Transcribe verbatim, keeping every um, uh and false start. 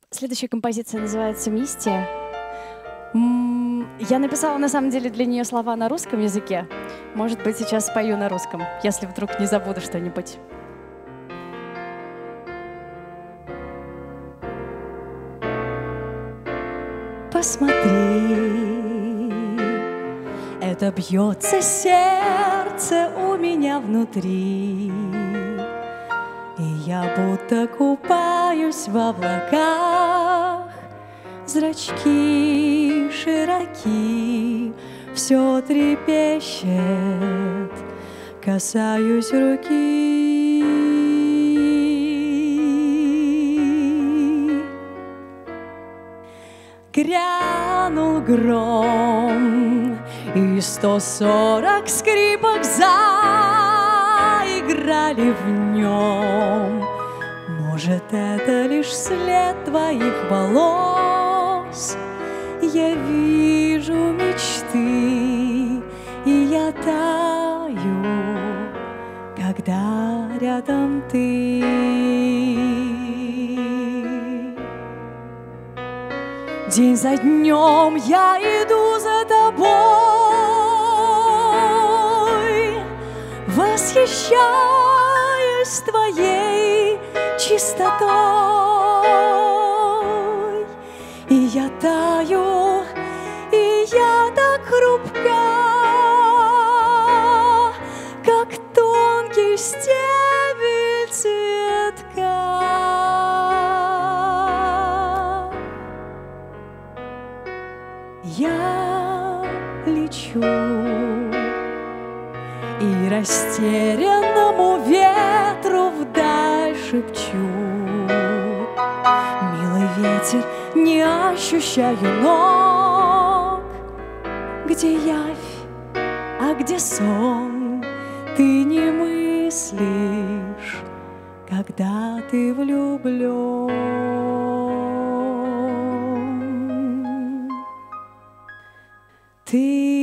Следующая композиция называется «Мистия». М, Я написала, на самом деле, для нее слова на русском языке. Может быть, сейчас спою на русском, если вдруг не забуду что-нибудь. Посмотри, это бьется сердце у меня внутри, и я будто купаюсь в облаках. Зрачки широки, все трепещет, касаюсь руки. Грянул гром, и сто сорок скрипок заиграли в нем. Может, это лишь след твоих волос? Я вижу мечты, и я таю, когда рядом ты. День за днем я иду за тобой, восхищаюсь твоей чистотой. И я таю, и я так хрупка, как тонкий стебель цветка. Я лечу и растерянному ветру вдаль шепчу: милый ветер, не ощущаю ног. Где явь, а где сон, ты не мыслишь, когда ты влюблен. Ты